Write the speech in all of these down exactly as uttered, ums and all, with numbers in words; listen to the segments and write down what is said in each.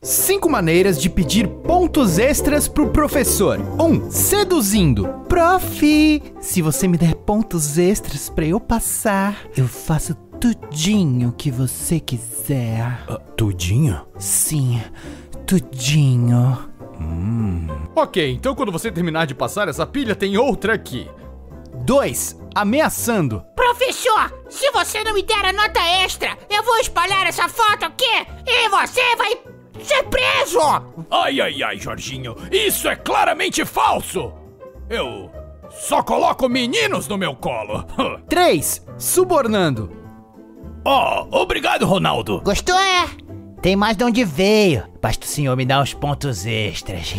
Cinco maneiras de pedir pontos extras pro professor. Um, seduzindo. Prof, se você me der pontos extras pra eu passar, eu faço tudinho que você quiser. Uh, tudinho? Sim, tudinho. Hum. Ok, então quando você terminar de passar essa pilha, tem outra aqui. Dois, ameaçando. Professor, se você não me der a nota extra, eu vou espalhar essa foto aqui e você vai ser preso! Ai, ai, ai, Jorginho, isso é claramente falso! Eu só coloco meninos no meu colo. Três, subornando. Oh, obrigado, Ronaldo. Gostou, é? Tem mais de onde veio. Basta o senhor me dar uns pontos extras.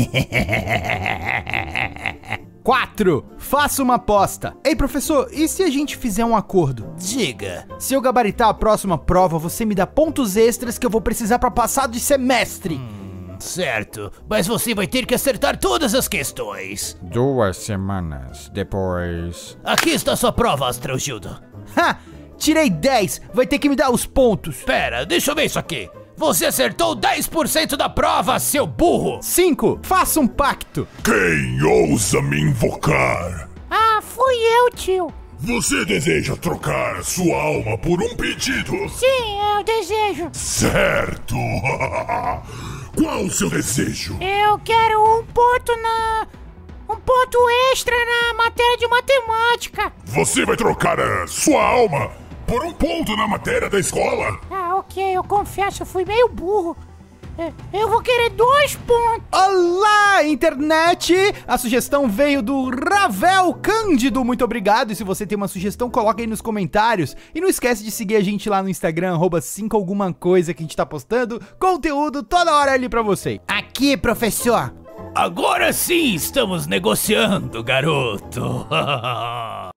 Quatro, faça uma aposta. Ei, professor, e se a gente fizer um acordo? Diga. Se eu gabaritar a próxima prova, você me dá pontos extras que eu vou precisar pra passar de semestre. Hum, certo, mas você vai ter que acertar todas as questões. Duas semanas depois. Aqui está sua prova, Astrogildo. Ha! Tirei dez, vai ter que me dar os pontos. Pera, deixa eu ver isso aqui. Você acertou dez por cento da prova, seu burro! Cinco, faça um pacto. Quem ousa me invocar? Ah, fui eu, tio. Você deseja trocar sua alma por um pedido? Sim, eu desejo. Certo! Qual o seu desejo? Eu quero um ponto na... Um ponto extra na matéria de matemática. Você vai trocar a sua alma por um ponto na matéria da escola? Ah, ok, eu confesso, eu fui meio burro. Eu vou querer dois pontos. Olá, internet! A sugestão veio do Ravel Cândido, muito obrigado. E se você tem uma sugestão, coloca aí nos comentários. E não esquece de seguir a gente lá no Instagram, arroba cinco alguma coisa, que a gente tá postando conteúdo toda hora ali pra você. Aqui, professor. Agora sim estamos negociando, garoto.